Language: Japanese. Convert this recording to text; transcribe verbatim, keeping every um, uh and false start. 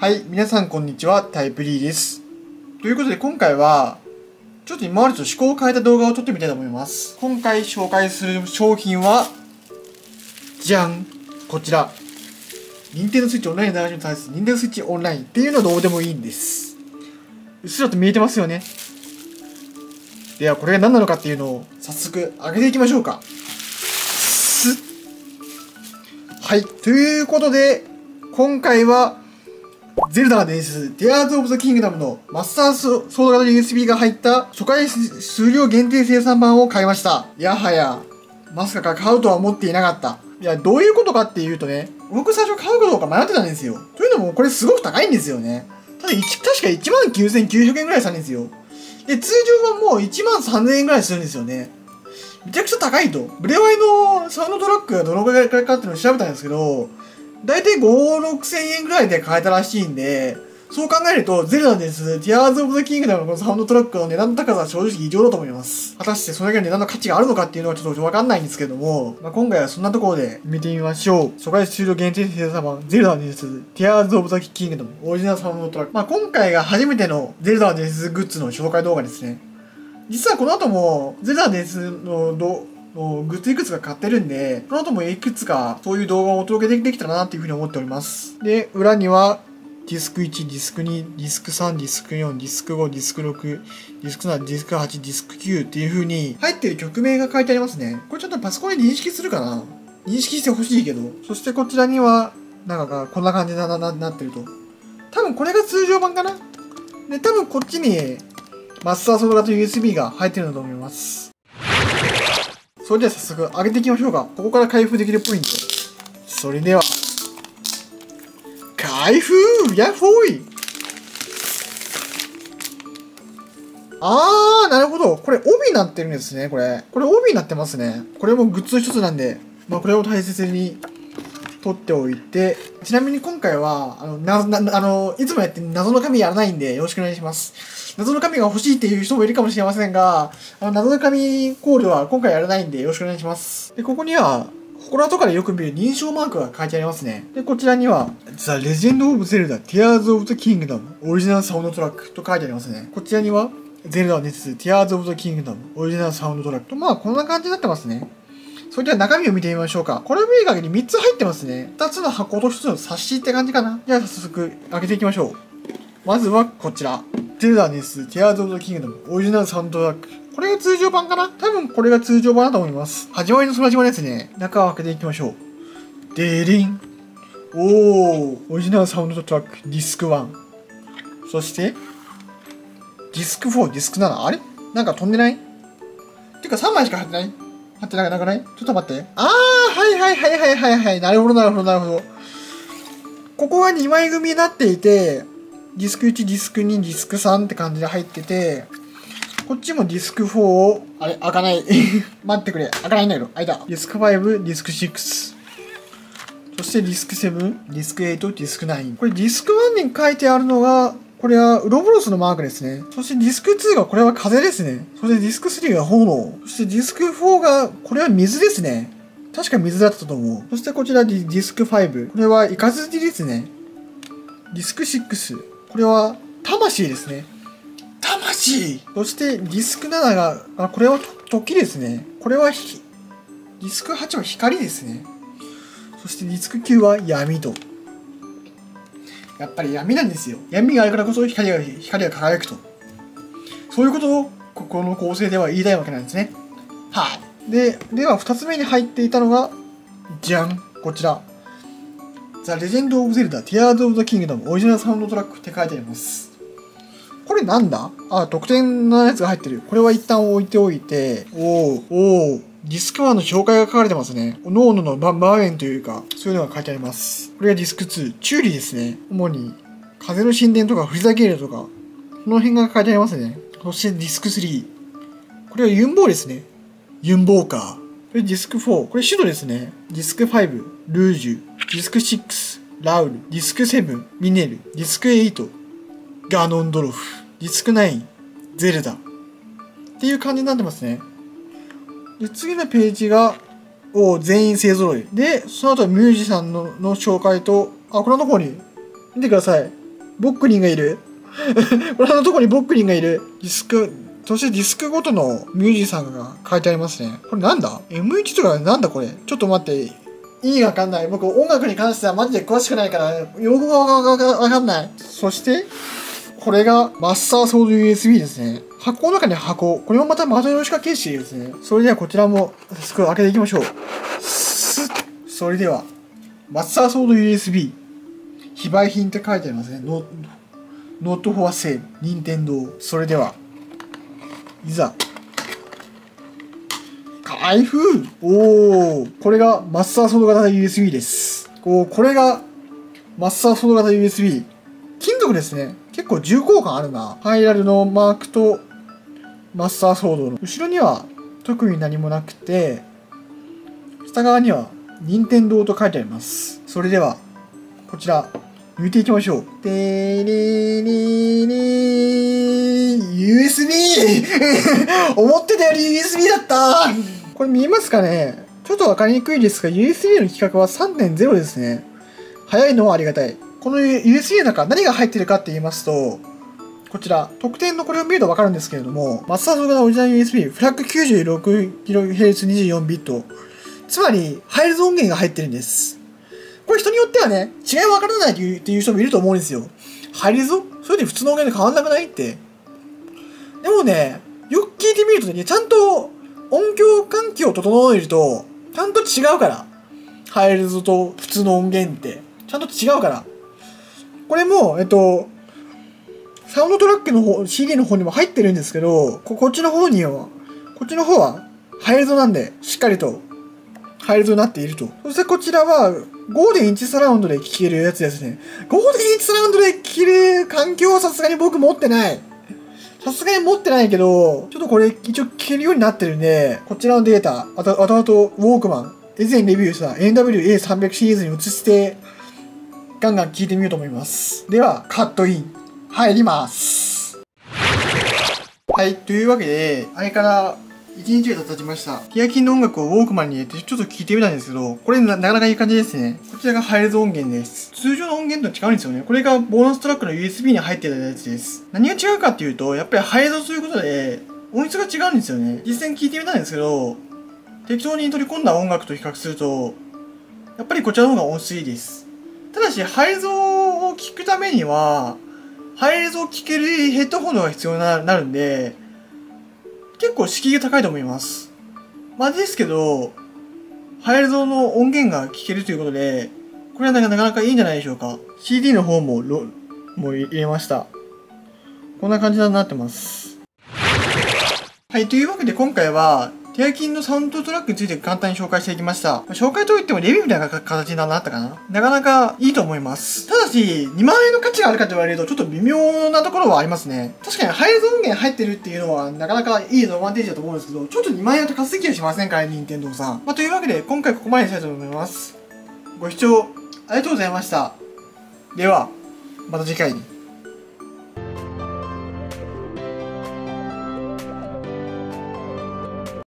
はい、皆さんこんにちは、タイプリーです。ということで今回は、ちょっと今までと趣向を変えた動画を撮ってみたいと思います。今回紹介する商品は、じゃんこちら。ニンテンドースイッチオンラインの大事に対するニンテンドースイッチオンラインっていうのはどうでもいいんです。うっすらと見えてますよね。ではこれが何なのかっていうのを早速上げていきましょうか。すはい、ということで、今回は、ゼルダが伝説、ティアーズ・オブ・ザ・キングダムのマスターソード型 ユーエスビー が入った初回数量限定生産版を買いました。やはや、まさか買うとは思っていなかった。いや、どういうことかっていうとね、僕最初買うかどうか迷ってたんですよ。というのも、これすごく高いんですよね。ただ、確かいちまんきゅうせんきゅうひゃくえんぐらいしたんですよ。で、通常版もいちまんさんぜんえんぐらいするんですよね。めちゃくちゃ高いと。ブレワイのサウンドトラックがどのぐらいかっていうのを調べたんですけど、だいたいご、ろくせんえんぐらいで買えたらしいんで、そう考えると、ゼルダです。ティアーズ・オブ・ザ・キングダムのこのサウンドトラックの値段の高さは正直異常だと思います。果たしてそれぐらいの値段の価値があるのかっていうのはちょっとわかんないんですけども、まあ、今回はそんなところで見てみましょう。初回終了限定生産版、ゼルダです。ティアーズ・オブ・ザ・キングダム、オリジナルサウンドトラック。まあ、今回が初めてのゼルダです。グッズの紹介動画ですね。実はこの後も、ゼルダですの動のグッズいくつか買ってるんで、この後もいくつかそういう動画をお届けできたらなっていうふうに思っております。で、裏にはディスクいち、ディスクに、ディスクさん、ディスクよん、ディスクご、ディスクろく、ディスクなな、ディスクはち、ディスクきゅうっていう風に入ってる曲名が書いてありますね。これちょっとパソコンで認識するかな？認識してほしいけど。そしてこちらには、なんかこんな感じに な, な, なってると。多分これが通常版かな？で、多分こっちにマスターソード型 ユーエスビー が入ってるんだと思います。それでは早速上げていきましょうか。ここから開封できるポイント。それでは、開封やっほい。あー、なるほど。これ帯になってるんですね、これ。これ帯になってますね。これもグッズの一つなんで、まあこれを大切に取っておいて、ちなみに今回は、あの、な、な、あの、いつもやって謎の紙やらないんでよろしくお願いします。謎の紙が欲しいっていう人もいるかもしれませんが、あの謎の紙コールは今回やらないんでよろしくお願いします。で、ここには、祠とかでよく見る認証マークが書いてありますね。で、こちらには、The Legend of Zelda Tears of the Kingdom オリジナルサウンドトラックと書いてありますね。こちらには、ゼルダ熱 Tears of the Kingdom オリジナルサウンドトラックと、まあこんな感じになってますね。それでは中身を見てみましょうか。これを見る限りみっつ入ってますね。ふたつの箱とひとつの冊子って感じかな。じゃあ早速開けていきましょう。まずはこちら。ゼルダです。ティアーズ・オブ・ザ・キングダムオリジナルサウンドトラック。これが通常版かな？多分これが通常版だと思います。始まりの空島ですね。中を開けていきましょう。デリン。おー。オリジナルサウンドトラックディスクワン。そして、ディスクフォー、ディスクなな。あれなんか飛んでない？てかさんまいしか入ってない？入ってなくない？ちょっと待って。あー、はいはいはいはいはいはい。なるほどなるほどなるほど。ここがにまい組になっていて、ディスクいち、ディスクに、ディスクさんって感じで入ってて、こっちもディスクフォーを、あれ、開かない。待ってくれ。開かないんだけど。開いた。ディスクファイブ、ディスクシックス。そしてディスクセブン、ディスクエイト、ディスクナイン。これディスクワンに書いてあるのが、これはウロボロスのマークですね。そしてディスクツーがこれは風ですね。そしてディスクスリーが炎。そしてディスクフォーが、これは水ですね。確か水だったと思う。そしてこちらディスクファイブ。これはイカズチですね。ディスクシックス。これは、魂ですね。魂！そして、ディスクななが、あ、これは時ですね。これはひ、ディスクはちは光ですね。そして、ディスクきゅうは闇と。やっぱり闇なんですよ。闇があるからこそ光が、光が輝くと。そういうことを、ここの構成では言いたいわけなんですね。はい。で、では、二つ目に入っていたのが、じゃん！こちら。The Legend of Zelda Tears of the Kingdom オリジナルサウンドトラックって書いてあります。これなんだ？あ、特典のやつが入ってる。これは一旦置いておいて、おー、おー、ディスクワンの紹介が書かれてますね。各々の場面というか、そういうのが書いてあります。これがディスクツー、チューリですね。主に、風の神殿とかフリザゲールとか、この辺が書いてありますね。そしてディスクスリー。これはユンボーですね。ユンボーカー。これディスクフォー。これシュドですね。ディスクファイブ、ルージュ。ディスクシックス、ラウル。ディスクセブン、ミネル。ディスクエイト、ガノンドロフ。ディスクナイン、ゼルダ。っていう感じになってますね。で、次のページが、お全員勢揃い。で、その後ミュージシャンのの紹介と、あ、これの方に、見てください。 ボックリンがいる。これのとこにボックリンがいる。ディスク、そしてディスクごとのミュージシャンが書いてありますね。これなんだ ?エムワン とかなんだこれ。ちょっと待って。意味わかんない。僕音楽に関してはマジで詳しくないから、用語がわかんない。そして、これがマスターソード ユーエスビー ですね。箱の中に箱。これもまた又吉化形式ですね。それではこちらも早速開けていきましょう。それでは、マスターソード ユーエスビー。非売品って書いてありますね。ノットフォアセール。任天堂。それでは、いざ。開封。おー。これがマスターソード型 ユーエスビー です。こう、これがマスターソード型 ユーエスビー。金属ですね。結構重厚感あるな。ハイラルのマークとマスターソードの後ろには特に何もなくて、下側には任天堂と書いてあります。それでは、こちら、抜いていきましょう。てれれれ ユーエスビー 思ってたより ユーエスビー だったこれ見えますかね？ちょっとわかりにくいですが、ユーエスビー の規格は さんてんゼロ ですね。早いのはありがたい。この ユーエスビー の中、何が入ってるかって言いますと、こちら、特典のこれを見るとわかるんですけれども、マスターソード型オリジナル ユーエスビー、フラッグ きゅうじゅうろくキロヘルツにじゅうよんビット。つまり、ハイルズ音源が入ってるんです。これ人によってはね、違いわからないっていうっていう人もいると思うんですよ。ハイルズ？それで普通の音源で変わんなくないって。でもね、よく聞いてみるとね、ちゃんと音響環境を整えると、ちゃんと違うから。ハイルズと普通の音源って。ちゃんと違うから。これも、えっと、サウンドトラックの方、シーディー の方にも入ってるんですけど、こ、こっちの方には、こっちの方は、ハイレゾなんで、しっかりと、ハイレゾになっていると。そしてこちらは、ごてんいち サラウンドで聴けるやつですね。ごてんいち サラウンドで聴ける環境はさすがに僕持ってない。さすがに持ってないけど、ちょっとこれ一応聴けるようになってるんで、こちらのデータ、あと、あとあと、ウォークマン、以前レビューした エヌダブリューエーさんびゃく シリーズに移して、ガンガン聴いてみようと思います。では、カットイン、入ります。はい、というわけで、あれからいちにちが経ちました。ティアキンの音楽をウォークマンに入れてちょっと聴いてみたんですけど、これ な, なかなかいい感じですね。こちらがハイレゾ音源です。通常の音源と違うんですよね。これがボーナストラックの ユーエスビー に入ってたやつです。何が違うかっていうと、やっぱりハイレゾということで、音質が違うんですよね。実際に聴いてみたんですけど、適当に取り込んだ音楽と比較すると、やっぱりこちらの方が音質いいです。ただし、ハイレゾを聴くためには、ハイレゾを聴けるヘッドホンが必要になるんで、結構敷居が高いと思います。まあですけど、ハイレゾの音源が聴けるということで、これはなかなかいいんじゃないでしょうか。シーディー の方もロ、もう入れました。こんな感じになってます。はい、というわけで今回は、ティアキンのサウンドトラックについて簡単に紹介していきました。紹介といってもレビューみたいな形になったかな。なかなかいいと思います。ただし、にまんえんの価値があるかと言われるとちょっと微妙なところはありますね。確かにハイレゾ音源入ってるっていうのはなかなかいいアドバンテージだと思うんですけど、ちょっとにまんえんは高すぎはしませんかね、任天堂さん。まあ、というわけで今回ここまでにしたいと思います。ご視聴ありがとうございました。では、また次回に。